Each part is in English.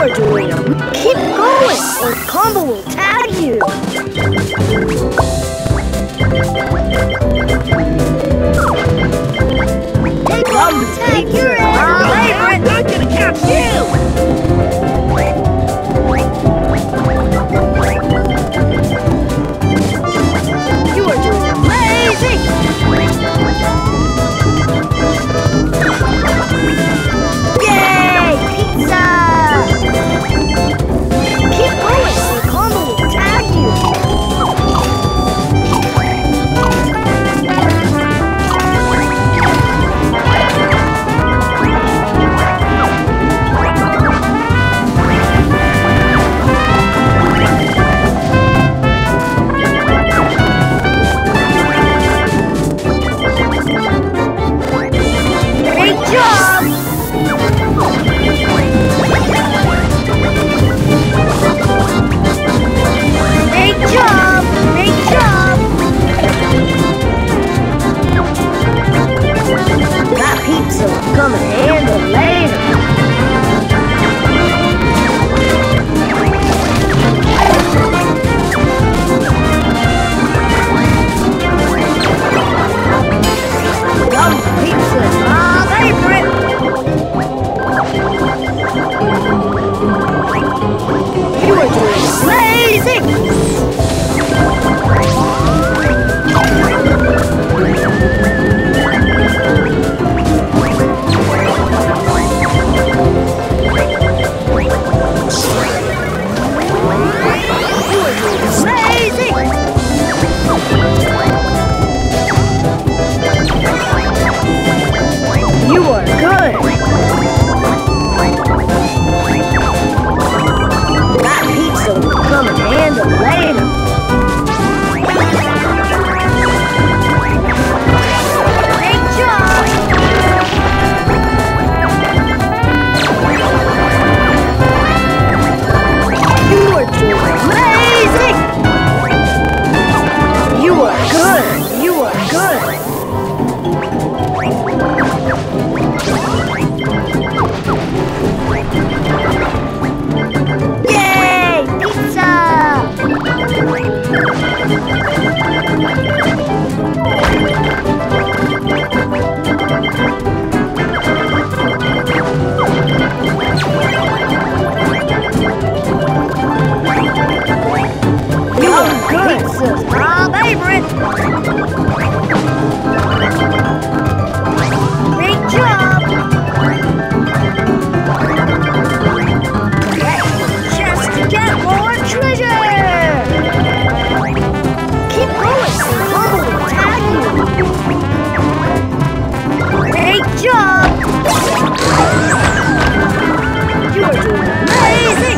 are doing it. Keep going, or Combo will tag you. Take your favorite. I'm not gonna catch you. You are doing amazing. Yay, pizza! Keep going, or Combo will tag you. Great job! Great job! Great job! That pizza will come in handy later. Yum pizza is my favorite. You are doing amazing. You are doing amazing. You are good. That pizza will come in handy later. Great job. You are doing amazing. You are good. You are good. Yay! Pizza! You are good! Pizza's my favorite! Great job! Just to get more treasure! Keep going, or Combo will tag you! Great job! You are doing amazing!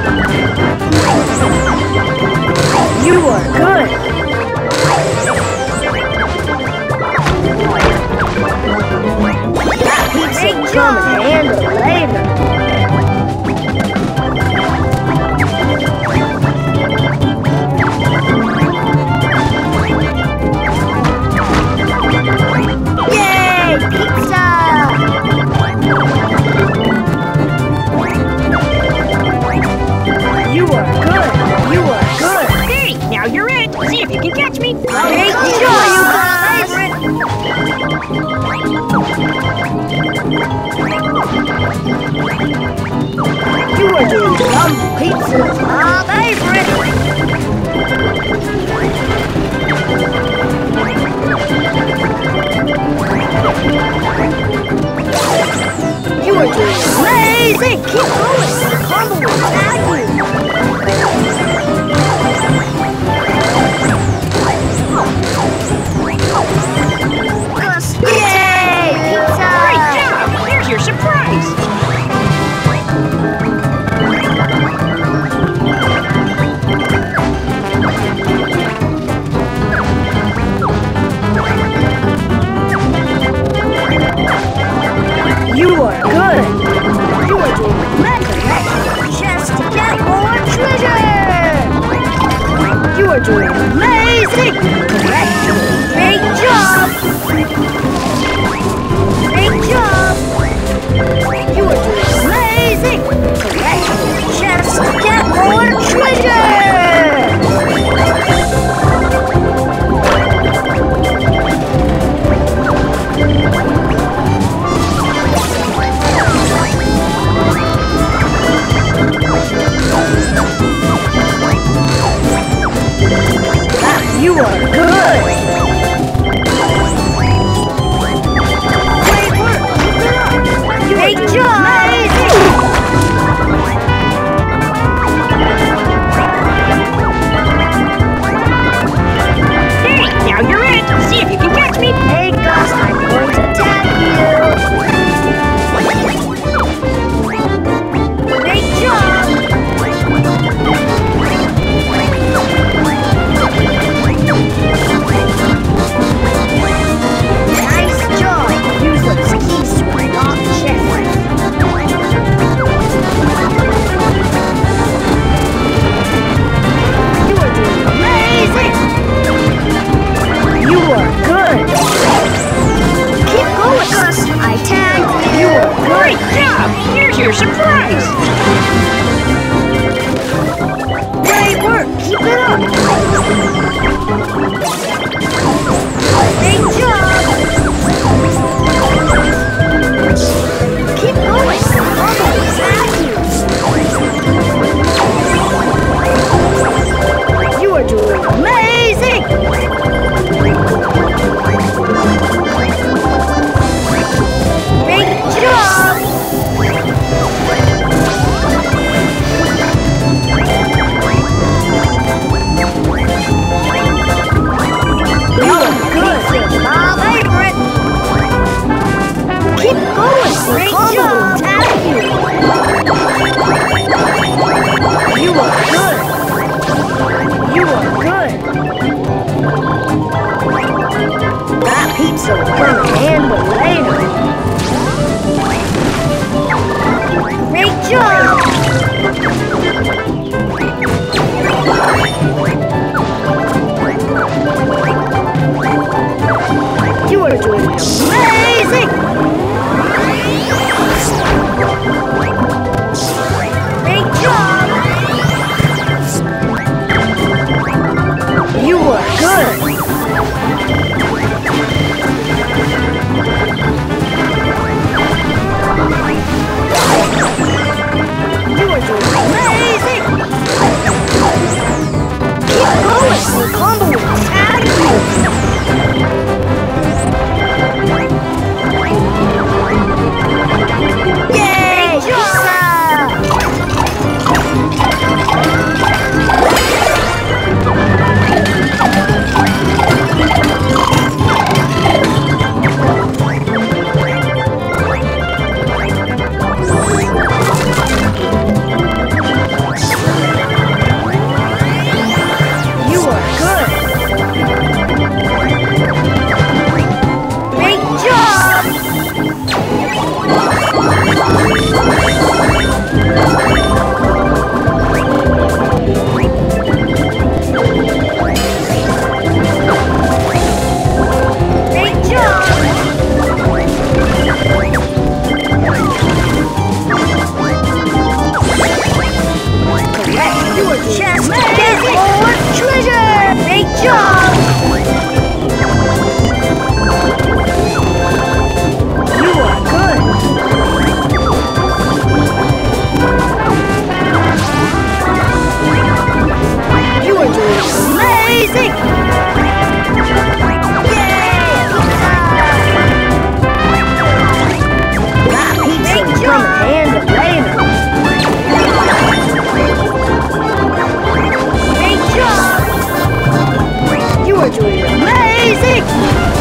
You are good! That pizza will come in handy later. Yay! Pizza! You are good! You are good! Hey, now you're it. See if you can catch me. Great job, you favorite! You are doing yum pizza, my favorite! You are doing amazing! Keep going! The Combo will tag you! Yay! Pizza! Great job. Here's your surprise. pizza will come in handy later. Great job! You are doing amazing! Great job! You are good! You are doing amazing! Keep going! The combo will tag you! Yay! Pizza! You are good! Great job! Great job! Correct! You are just get more treasure! Great job! You are good! You are doing amazing! Yay! That pizza will come in handy later. Great job! You are doing amazing!